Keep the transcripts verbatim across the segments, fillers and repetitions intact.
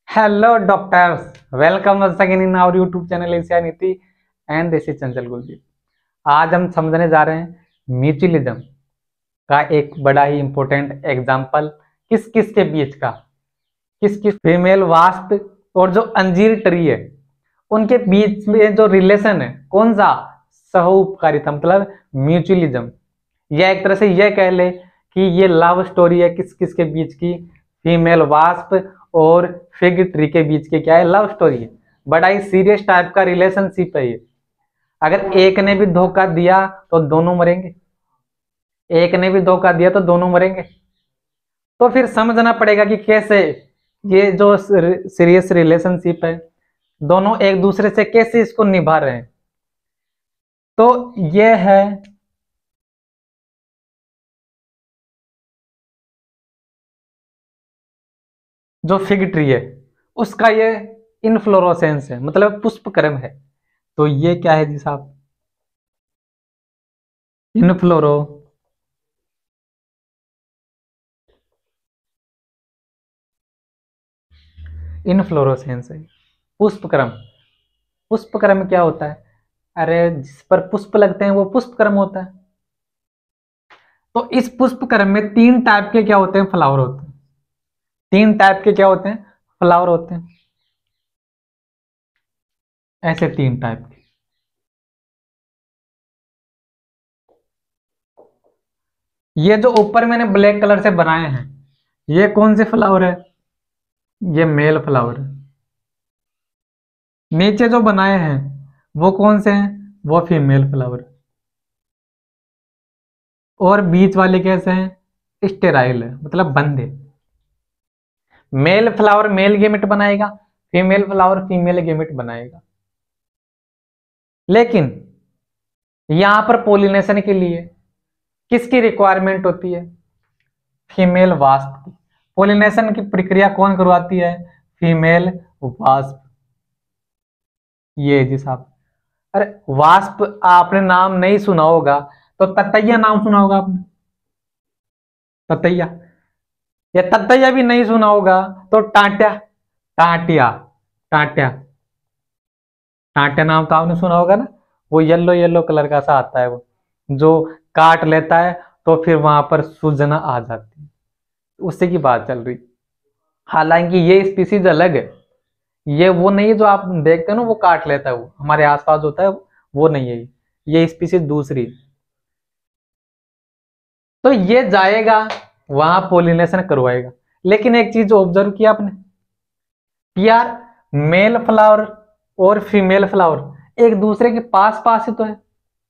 Hello doctors, welcome once again in our YouTube channel Asia Niti and this is Chanchal Kuldeep. आज हम समझने जा रहे हैं म्यूचुअलिज्म का एक बड़ा ही इंपॉर्टेंट एग्जाम्पल। किस किस के बीच का, किस किस फीमेल वास्प और जो अंजीर ट्री है उनके बीच में जो रिलेशन है, कौन सा, सहोपकारिता मतलब म्यूचुअलिज्म। यह एक तरह से यह कह ले कि ये लव स्टोरी है किस किस के बीच की, फीमेल वास्प और फिग ट्री के बीच के क्या है, लव स्टोरी है। बड़ा ही सीरियस टाइप का रिलेशनशिप है ये। अगर एक ने भी धोखा दिया तो दोनों मरेंगे, एक ने भी धोखा दिया तो दोनों मरेंगे। तो फिर समझना पड़ेगा कि कैसे ये जो सीरियस रिलेशनशिप है दोनों एक दूसरे से कैसे इसको निभा रहे हैं। तो ये है जो फिग ट्री है उसका ये इनफ्लोरोसेंस है, मतलब पुष्पक्रम है। तो ये क्या है जी साहब, इनफ्लोरो इनफ्लोरोसेंस है, पुष्पक्रम। पुष्पक्रम क्या होता है? अरे जिस पर पुष्प लगते हैं वो पुष्पक्रम होता है। तो इस पुष्पक्रम में तीन टाइप के क्या होते हैं, फ्लावर होते हैं। तीन टाइप के क्या होते हैं, फ्लावर होते हैं। ऐसे तीन टाइप के। ये जो ऊपर मैंने ब्लैक कलर से बनाए हैं ये कौन से फ्लावर है, ये मेल फ्लावर है। नीचे जो बनाए हैं वो कौन से हैं, वो फीमेल फ्लावर। और बीच वाले कैसे हैं, स्टेराइल है, मतलब बंद है। मेल फ्लावर मेल गेमेट बनाएगा, फीमेल फ्लावर फीमेल गेमेट बनाएगा। लेकिन यहां पर पोलिनेशन के लिए किसकी रिक्वायरमेंट होती है, फीमेल वास्प की। पोलिनेशन की प्रक्रिया कौन करवाती है, फीमेल वास्प। ये जी साहब, अरे वास्प आपने नाम नहीं सुना होगा तो ततैया नाम सुना होगा आपने, ततैया। या ततैया भी नहीं सुना होगा तो टांट्या, टांटिया, टांट्या, टांट्या नाम तो आपने सुना होगा ना। वो येलो येलो कलर का सा आता है, वो जो काट लेता है तो फिर वहां पर सूजना आ जाती है, उसी की बात चल रही। हालांकि ये स्पीसीज अलग है, ये वो नहीं है जो आप देखते हो ना वो काट लेता है, वो हमारे आसपास होता है, वो नहीं है। ये स्पीसीज दूसरी। तो ये जाएगा वहां पोलिनेशन करवाएगा। लेकिन एक चीज ऑब्जर्व किया आपने, यार मेल फ्लावर और फीमेल फ्लावर एक दूसरे के पास पास ही तो है।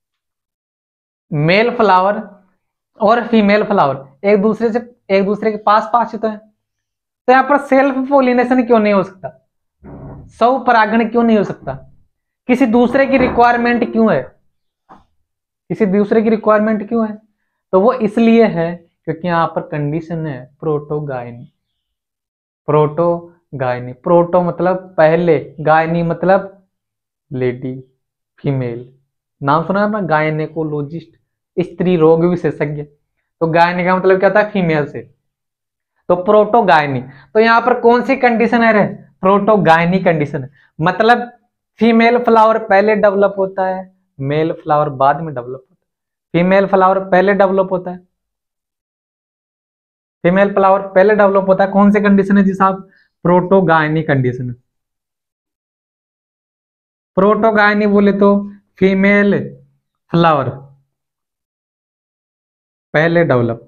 मेल फ्लावर और फीमेल फ्लावर एक दूसरे से एक दूसरे के पास पास ही तो है। तो यहां पर सेल्फ पोलिनेशन क्यों नहीं हो सकता, स्व परागण क्यों नहीं हो सकता, किसी दूसरे की रिक्वायरमेंट क्यों है, किसी दूसरे की रिक्वायरमेंट क्यों है? तो वो इसलिए है क्योंकि यहां पर कंडीशन है प्रोटोगायनी। प्रोटोगायनी, प्रोटो मतलब पहले, गायनी मतलब लेडी, फीमेल। नाम सुना है अपना, गायनेकोलॉजिस्ट, स्त्री रोग विशेषज्ञ। तो गायनी का मतलब क्या था, फीमेल से। तो प्रोटोगायनी, तो यहां पर कौन सी कंडीशन है रे, प्रोटोगायनी कंडीशन है। मतलब फीमेल फ्लावर पहले डेवलप होता है, मेल फ्लावर बाद में डेवलप होता है। फीमेल फ्लावर पहले डेवलप होता है, फीमेल फ्लावर पहले डेवलप होता है। कौन सी कंडीशन है जी साहब, प्रोटोगायनी कंडीशन। प्रोटोगायनी बोले तो फीमेल फ्लावर पहले डेवलप,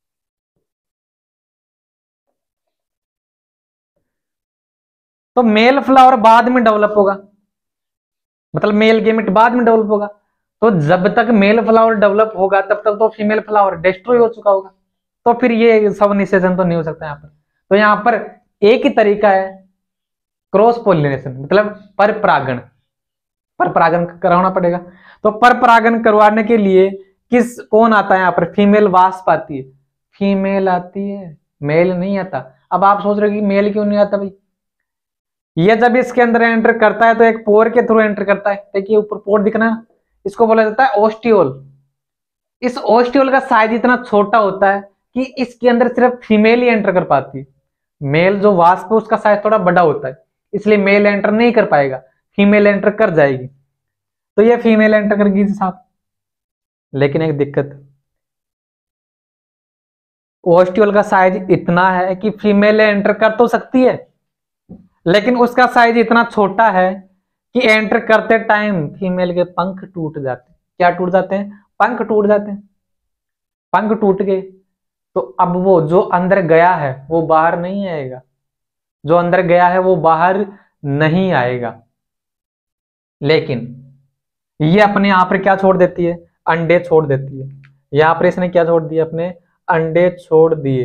तो मेल फ्लावर बाद में डेवलप होगा, मतलब मेल गेमेट बाद में डेवलप होगा। तो जब तक मेल फ्लावर डेवलप होगा तब तक तो फीमेल फ्लावर डिस्ट्रॉय हो चुका होगा। तो फिर ये सब निषेचन तो नहीं हो सकता यहाँ पर। तो यहाँ पर एक ही तरीका है, क्रॉस पोलिनेशन, मतलब पर परागण, पर परागण करवाना पड़ेगा। तो पर परागण करवाने के लिए किस कौन आता है यहाँ पर, फीमेल वास्प आती है, फीमेल आती है, मेल नहीं आता। अब आप सोच रहे हो कि मेल क्यों नहीं आता भाई, ये जब इसके अंदर एंटर करता है तो एक पोर के थ्रू एंटर करता है। देखिए ऊपर पोर दिखना, इसको बोला जाता है ओस्टियोल। इस ओस्टियोल का साइज इतना छोटा होता है कि इसके अंदर सिर्फ फीमेल ही एंटर कर पाती है। मेल जो वास्प है उसका साइज थोड़ा बड़ा होता है, इसलिए मेल एंटर नहीं कर पाएगा, फीमेल एंटर कर जाएगी। तो ये फीमेल एंटर कर गई साहब। लेकिन एक दिक्कत, ओस्टियोल का साइज इतना है कि फीमेल एंटर कर तो सकती है, लेकिन उसका साइज इतना छोटा है कि एंटर करते टाइम फीमेल के पंख टूट जाते हैं। क्या टूट जाते हैं? पंख टूट जाते हैं। पंख टूट गए तो अब वो जो अंदर गया है वो बाहर नहीं आएगा, जो अंदर गया है वो बाहर नहीं आएगा। लेकिन ये अपने यहां पर क्या छोड़ देती है? अंडे छोड़ देती है। यहां पर इसने क्या छोड़ दिया? अपने अंडे छोड़ दिए,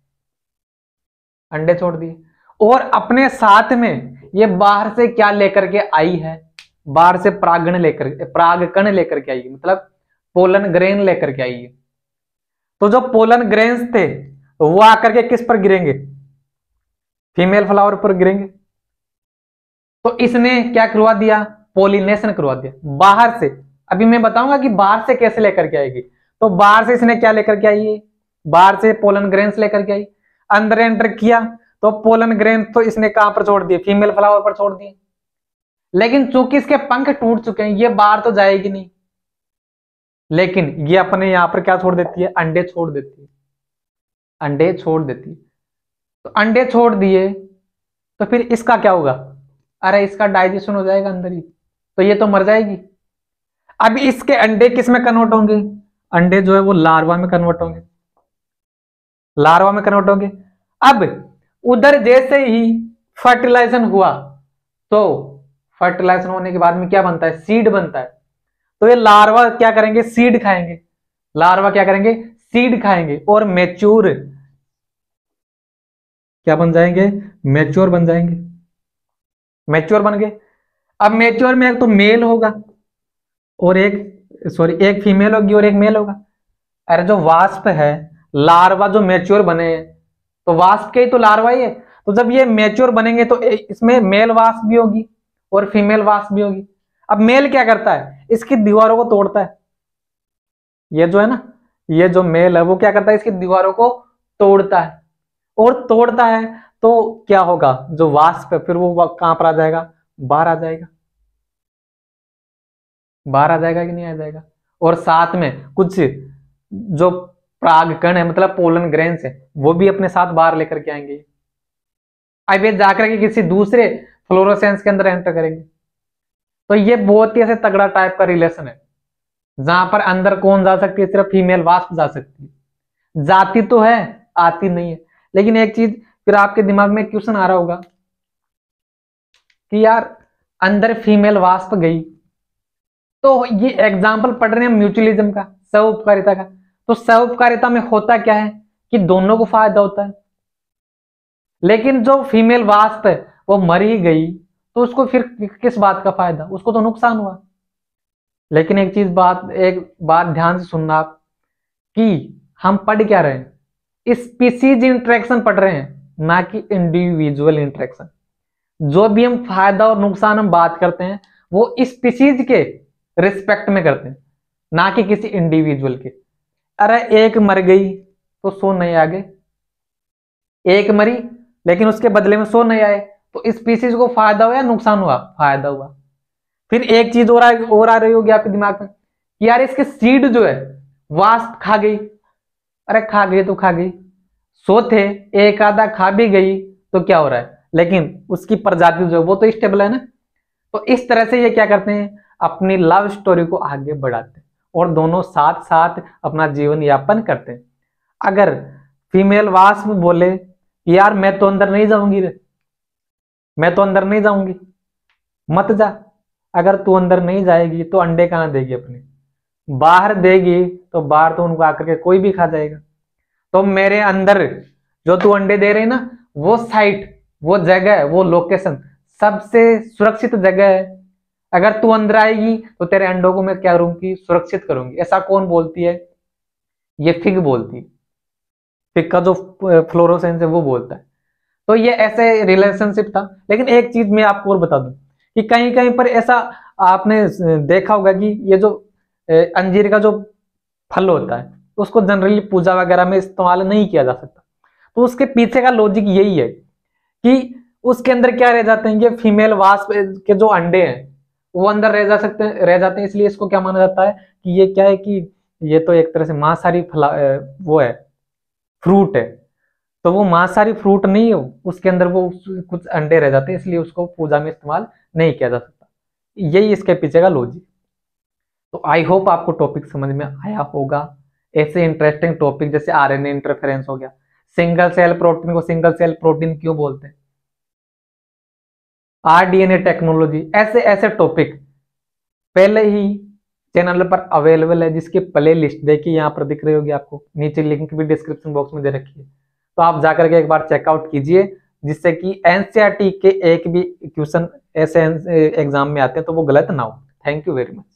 अंडे छोड़ दिए। और अपने साथ में ये बाहर से क्या लेकर के आई है? बाहर से परागण लेकर परागकण लेकर के आई है, मतलब पोलन ग्रेन लेकर के आई है। तो जो पोलन ग्रेन्स थे वो आकर के किस पर गिरेंगे? फीमेल फ्लावर पर गिरेंगे। तो इसने क्या करवा दिया? पोलिनेशन करवा दिया बाहर से। अभी मैं बताऊंगा कि बाहर से कैसे लेकर के आएगी। तो बाहर से इसने क्या लेकर के आई है? बाहर से पोलन ग्रेन्स लेकर के आई, अंदर एंटर किया तो पोलन ग्रेन तो इसने कहां पर छोड़ दिए? फीमेल फ्लावर पर छोड़ दिए। लेकिन चूंकि इसके पंख टूट चुके हैं, ये बाहर तो जाएगी नहीं, लेकिन ये अपने यहां पर क्या छोड़ देती है? अंडे छोड़ देती है, अंडे छोड़ देती है। तो अंडे छोड़ दिए तो फिर इसका क्या होगा? अरे इसका डाइजेशन हो जाएगा अंदर ही, तो ये तो मर जाएगी। अब इसके अंडे किस में कन्वर्ट होंगे? अंडे जो है वो लार्वा में कन्वर्ट होंगे, लार्वा में कन्वर्ट होंगे। अब उधर जैसे ही फर्टिलाइजेशन हुआ तो फर्टिलाइजेशन होने के बाद में क्या बनता है? सीड बनता है। तो ये लार्वा क्या करेंगे? सीड खाएंगे। लार्वा क्या करेंगे? सीड खाएंगे और मैच्योर क्या बन जाएंगे? मैच्योर बन जाएंगे, मैच्योर बन गए। अब मैच्योर में एक तो मेल होगा और एक सॉरी एक फीमेल होगी और एक मेल होगा। अरे जो वास्प है, लार्वा जो मैच्योर बने हैं, तो वास्प के ही तो लार्वा ही है। तो जब ये मैच्योर बनेंगे तो इसमें मेल वास्प भी होगी और फीमेल वास्प भी होगी। अब मेल क्या करता है? इसकी दीवारों को तोड़ता है। ये जो है ना, ये जो मेल है वो क्या करता है? इसकी दीवारों को तोड़ता है, और तोड़ता है तो क्या होगा? जो वास्प है फिर वो कहां पर आ जाएगा? बाहर आ जाएगा। बाहर आ जाएगा कि नहीं आ जाएगा? और साथ में कुछ जो परागकण है, मतलब पोलन ग्रेन्स है, वो भी अपने साथ बाहर लेकर के आएंगे। अब ये जाकर के किसी दूसरे फ्लोरोसेंस के अंदर एंटर करेंगे। तो ये बहुत ही ऐसे तगड़ा टाइप का रिलेशन है, जहां पर अंदर कौन जा सकती है? सिर्फ फीमेल वास्प जा सकती है। जाती तो है, आती नहीं है। लेकिन एक चीज फिर आपके दिमाग में क्वेश्चन आ रहा होगा कि यार अंदर फीमेल वास्प गई, तो ये एग्जाम्पल पढ़ रहे हैं म्यूचुअलिज्म का, सह उपकारिता का। तो सह उपकारिता में होता क्या है कि दोनों को फायदा होता है। लेकिन जो फीमेल वास्प है वो मर ही गई तो उसको फिर किस बात का फायदा? उसको तो नुकसान हुआ। लेकिन एक चीज बात एक बात ध्यान से सुनना आप, कि हम पढ़ क्या रहे हैं? स्पीसीज इंटरेक्शन पढ़ रहे हैं, ना कि इंडिविजुअल इंटरेक्शन। जो भी हम फायदा और नुकसान हम बात करते हैं वो स्पीसीज के रिस्पेक्ट में करते हैं, ना कि किसी इंडिविजुअल के। अरे एक मर गई तो सौ नए आ गए, एक मरी लेकिन उसके बदले में सौ नए आए, तो स्पीसीज को फायदा हुआ या नुकसान हुआ? फायदा हुआ। फिर एक चीज और आ, और आ रही होगी आपके दिमाग में कि यार इसके सीड जो है वास्प खा गई। अरे खा गई तो खा गई, सौ थे, एक आधा खा भी गई तो क्या हो रहा है? लेकिन उसकी प्रजाति जो है वो तो स्टेबल है ना। तो इस तरह से ये क्या करते हैं? अपनी लव स्टोरी को आगे बढ़ाते हैं और दोनों साथ साथ अपना जीवन यापन करते हैं। अगर फीमेल वास्प बोले यार मैं तो अंदर नहीं जाऊंगी रे, मैं तो अंदर नहीं जाऊंगी, मत जा। अगर तू अंदर नहीं जाएगी तो अंडे कहां देगी? अपने बाहर देगी, तो बाहर तो उनको आकर के कोई भी खा जाएगा। तो मेरे अंदर जो तू अंडे दे रही ना, वो साइट, वो जगह, वो लोकेशन सबसे सुरक्षित जगह है। अगर तू अंदर आएगी तो तेरे अंडों को मैं क्या करूंगी? सुरक्षित करूंगी। ऐसा कौन बोलती है? ये फिग बोलती है। फिग का जो फ्लोरोसेंस है वो बोलता है। तो ये ऐसे रिलेशनशिप था। लेकिन एक चीज मैं आपको और बता दूं कि कहीं कहीं पर ऐसा आपने देखा होगा कि ये जो अंजीर का जो फल होता है उसको जनरली पूजा वगैरह में इस्तेमाल नहीं किया जा सकता। तो उसके पीछे का लॉजिक यही है कि उसके अंदर क्या रह जाते हैं, ये फीमेल वास्प के जो अंडे हैं वो अंदर रह जा सकते हैं रह जाते हैं इसलिए इसको क्या माना जाता है कि ये क्या है कि ये तो एक तरह से मांसाहारी फला वो है, फ्रूट है। तो वो मांसाहारी फ्रूट नहीं हो, उसके अंदर वो कुछ अंडे रह जाते हैं इसलिए उसको पूजा में इस्तेमाल नहीं किया जा सकता। यही इसके पीछे का लॉजिक। तो आई होप आपको टॉपिक समझ में आया होगा। ऐसे इंटरेस्टिंग टॉपिक जैसे आरएनए इंटरफेरेंस हो गया, सिंगल सेल प्रोटीन को सिंगल सेल प्रोटीन क्यों बोलते हैं, आरडीएनए टेक्नोलॉजी, ऐसे ऐसे टॉपिक पहले ही चैनल पर अवेलेबल है, जिसकी प्ले लिस्ट देखिए यहाँ पर दिख रही होगी आपको, नीचे लिंक भी डिस्क्रिप्शन बॉक्स में दे रखी है, तो आप जाकर के एक बार चेकआउट कीजिए, जिससे कि एनसीईआरटी के एक भी क्वेश्चन ऐसे एग्जाम में आते हैं तो वो गलत ना हो। Thank you very much.